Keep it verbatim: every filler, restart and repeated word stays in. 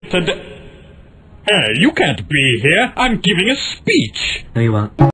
Today. Hey, you can't be here. I'm giving a speech. No, you won't.